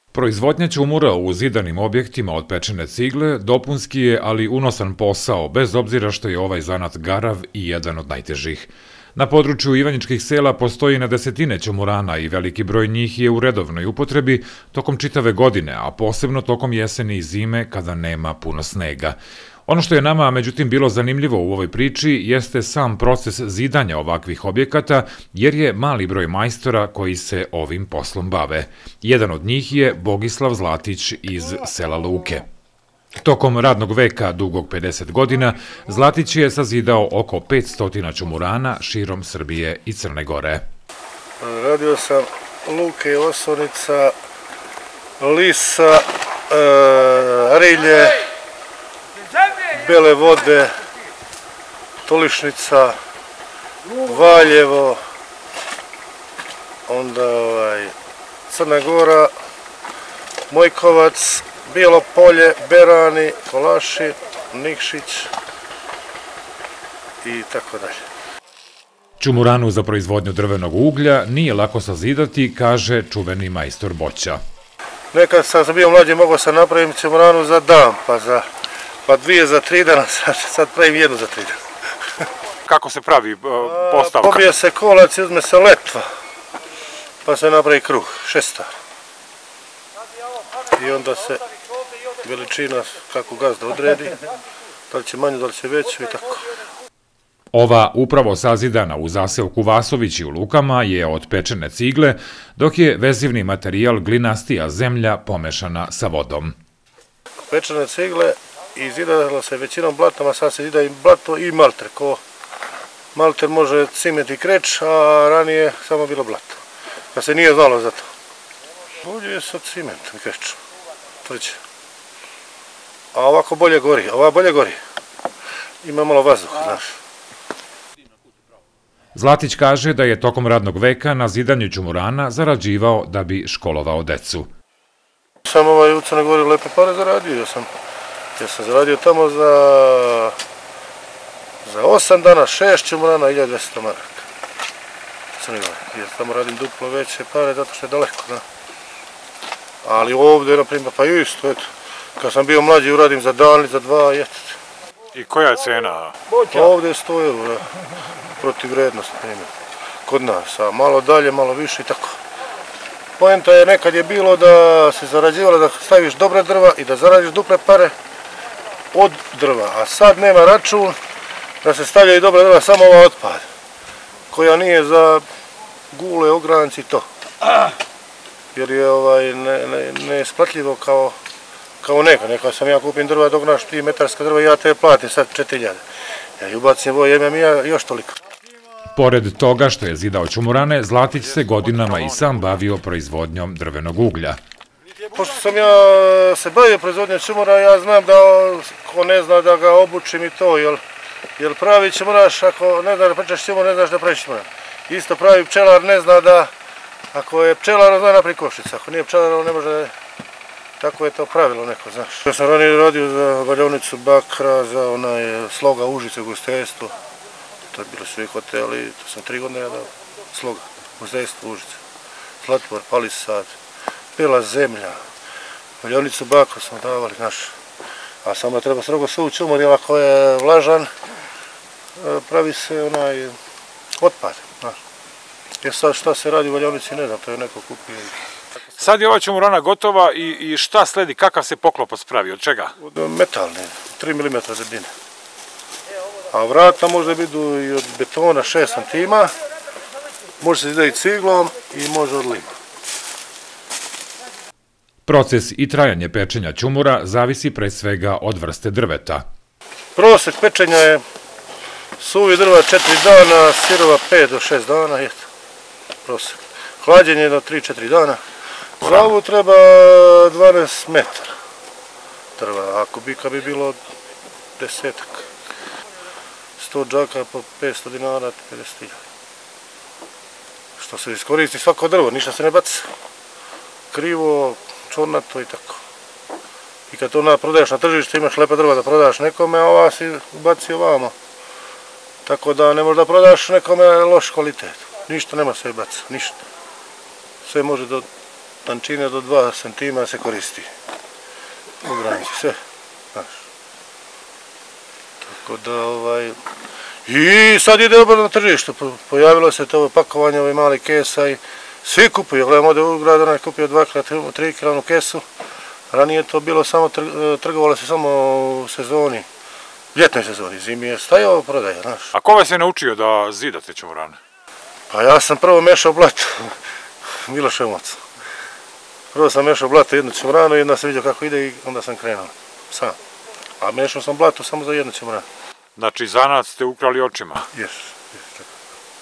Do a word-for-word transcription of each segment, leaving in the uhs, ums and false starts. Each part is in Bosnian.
Proizvodnja ćumura u zidanim objektima od pečene cigle dopunski je, ali unosan posao, bez obzira što je ovaj zanat garav i jedan od najtežih. Na području ivanjičkih sela postoji na desetine ćumurana i veliki broj njih je u redovnoj upotrebi tokom čitave godine, a posebno tokom jeseni i zime kada nema puno snega. Ono što je nama, međutim, bilo zanimljivo u ovoj priči jeste sam proces zidanja ovakvih objekata, jer je mali broj majstora koji se ovim poslom bave. Jedan od njih je Bogislav Zlatić iz sela Luke. Tokom radnog veka, dugog pedeset godina, Zlatić je sazidao oko petsto ćumurana širom Srbije i Crne Gore. Radio sam Luke, Osonica, Lisa, Arilje, Bele Vode, Tolišnica, Valjevo, onda Crna Gora, Mojkovac, Bijelo Polje, Berani, Kolaši, Nikšić i tako dalje. Ćumuranu za proizvodnju drvenog uglja nije lako sazidati, kaže čuveni majstor Boća. Nekad sam bio mlađi, mogao sam napraviti ćumuranu za dan, pa za pa dvije za tri dana, sad pravim jednu za tri dana. Kako se pravi postavka? Pobije se kolac i uzme se letva, pa se napravi kruh, šestar. I onda se veličina kako gazda odredi, da li će manju, da li će veću i tako. Ova upravo sazidana u zaseoku Vasovići u Lukama je od pečene cigle, dok je vezivni materijal glinastija zemlja pomešana sa vodom. Pečene cigle i zidala se većinom blatom, a sad se zida i blato i malter. Ko malter može ciment i kreć, a ranije samo bilo blato. Da se nije znalo za to. Bolje je sa cimentom i krečom, tvrđe. A ovako bolje gori, ova bolje gori. Ima malo vazduha, znaš. Zlatić kaže da je tokom radnog veka na zidanju ćumurana zarađivao da bi školovao decu. Sam ovaj u Crnoj Gori lepe pare zaradio, ja sam, ja sam zaradio tamo za, za osam dana, šest ćumurana, hiljadu dvjesto maraka. Crnoj Gori, ja tamo radim duplo veće pare zato što je daleko, da. Ali ovdje, na primjer, pa isto, eto, kad sam bio mlađi uradim za dan ili za dva, eto. I koja je cena? Ovdje je sto eura, protiv vrednosti, primjer, kod nas, a malo dalje, malo više i tako. Poenta je nekad je bilo da se zarađivalo da staviš dobre drva i da zaradiš duple pare od drva, a sad nema račun da se stavljaju dobre drva, samo ova otpad, koja nije za gule, ogranci i to. Jer je ovaj neisplatljivo kao kao neka, neka sam ja kupim drva, dognaš tri metarska drva i ja te platim sad četiri hiljade. Ja ju bacim voj, imam i ja još toliko. Pored toga što je zidao ćumurane, Zlatić se godinama i sam bavio proizvodnjom drvenog uglja. Pošto sam ja se bavio proizvodnjom ćumura, ja znam da ko ne zna da ga obučim i to, jer pravi ćumuraš, ako ne znaš da pričaš ćumur, ne znaš da praviš ćumura. Isto pravi pčelar ne zna da, ako je pčelar, on zna napravi košnicu, ako nije pčelar, on ne može, tako je to pravilo neko, znaš. Ja sam ranije radio za valjaonicu bakra, za onaj Sloga Užice, ugostiteljstvo. To je bilo svi hoteli, to sam tri godine radao. Sloga, ugostiteljstvo Užice. Zlatvor, Palisad, Bela zemlja, valjaonicu bakra smo davali, znaš. A samo treba strogo sve u ćumor, jer ako je vlažan, pravi se onaj otpad, znaš. Jer sad šta se radi u valjaonici, ne znam, to je neko kupio. Sad je ova ćumurana gotova i šta sledi, kakav se poklopac pravi, od čega? Od metalne, tri milimetra debljine. A vrata može biti i od betona šest santima, može se zidati ciglom i može od lima. Proces i trajanje pečenja ćumura zavisi pre svega od vrste drveta. Prosek pečenja je suvi drva četiri dana, sirova pet do šest dana, eto, prosek. Hlađenje do tri četiri dana. Za ovu treba dvanaest metara drva, ako bi kad bi bilo desetak. sto džaka po petsto dinara, pedeset hiljada. Što se iskoristi svako drvo, ništa se ne baci. Krivo, čornato i tako. I kad to prodaješ na tržištu, imaš lepa drva da prodaš nekome, a ova si baci ovamo. Tako da ne možda prodaš nekome loš kvalitet. Ništa nema sve baca, ništa. Sve može do tančine do dva centimetra se koristi. U granici, sve. Znaš. Tako da, ovaj... I sad ide dobro na tržištu. Pojavilo se to pakovanje ove mali kesa i svi kupuju. Gledam ovdje u gradu, onaj kupio dva kila, tri kilanu kesu. Ranije to bilo samo, trgovalo se samo u sezoni, ljetnoj sezoni, zimi je stajao prodaja, znaš. A ko vas je naučio da zidate čumurane? Pa ja sam prvo mešao blato, Miloš Emoc. Prvo sam mešao blato jednu čumuranu i onda sam vidio kako ide i onda sam krenuo, sam. A mešao sam blato samo za jednu čumuranu. Znači zanat ste ukrali očima? Jes, jes, tako.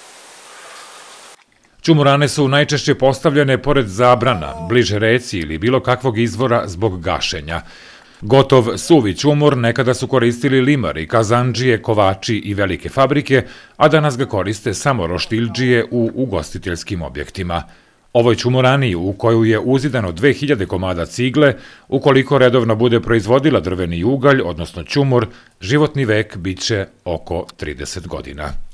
Čumurane su najčešće postavljene pored zabrana, bliže reci ili bilo kakvog izvora zbog gašenja. Gotov suvi čumur nekada su koristili limari, kazandžije, kovači i velike fabrike, a danas ga koriste samo roštiljđije u ugostiteljskim objektima. Ovoj čumurani, u koju je uzidano dve hiljade komada cigle, ukoliko redovno bude proizvodila drveni ugalj, odnosno čumur, životni vek biće oko trideset godina.